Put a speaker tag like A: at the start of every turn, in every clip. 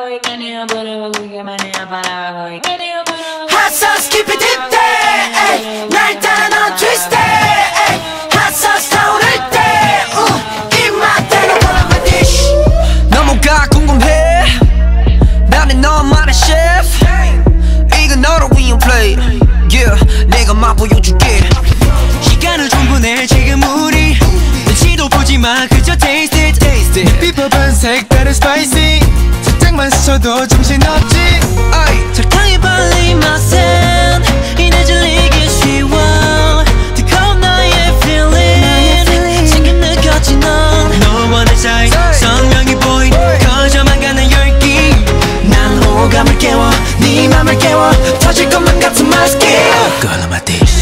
A: Hot sauce keep it deep day 날 따라 넌 twist day Hot sauce 타오를 때 입맛대로 골라 my dish
B: 너무가 궁금해 나는 너만의 chef 이건 너를 위한 plate yeah 내가 맛보여줄게
C: 시간을 충분해 지금 우리 눈치도 보지마 그저 taste it 비법은 색다른 spicy 살짝만 스쳐도 정신없지 설탕이 발린 맛은 이내 질리기 쉬워 뜨거운 너의 feeling 지금 느꼈지 넌 너와 내 사이 선명히 보인 커져만 가는 열기 난 호감을 깨워 네 맘을 깨워 터질 것만 같은 my skill Girl on my dish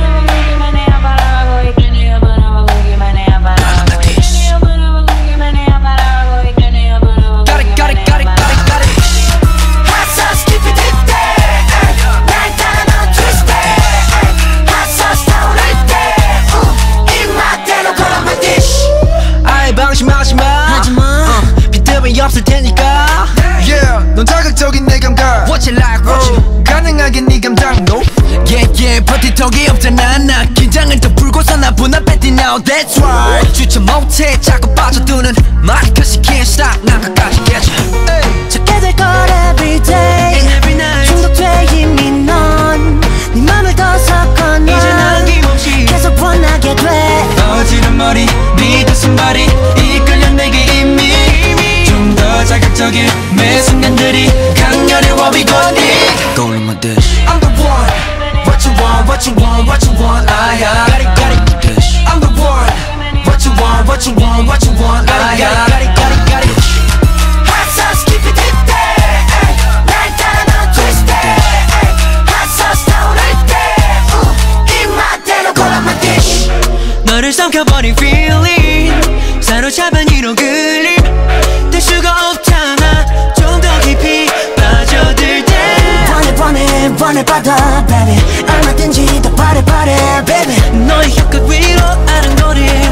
C: 없을 테니까
B: yeah 넌 자극적인 내 감각 What you like what you 가능하게 네 감당도 yeah yeah 버티턱이 없잖아 나 긴장을 더 풀고서 나보나 뱉이 now that's right 주체 못해 자꾸 빠져드는 말이 cause you can't stop 난 끝까지 깨져
A: 찾게 될 걸 everyday
C: and every night
A: 중독돼 이미 넌 네 맘을 더 섞어 넌
C: 이제 남김없이
A: 계속 원하게 돼
C: 어지른 머리 네 두 손발이 이끌려 내게 이미 더 자극적인 매 순간들이 강렬해 what we gon' need
B: Go in my dish
C: I'm the one What you want, what you want, what you want got it, got it
B: dish
C: I'm the one What you want, what you want, what you want got it
A: Hot sauce keep it deep day 날 따라 넌 twist day Hot sauce 타오를 때 입맛대로 골라 my dish
C: 너를 삼켜버린 feeling 사로잡은 이런 그림 될 수가 없잖아 좀 더 깊이 빠져들 때
A: 원해 받아 baby 얼마든지 더 바래 baby
C: 너의 혀끝 위로 아른거리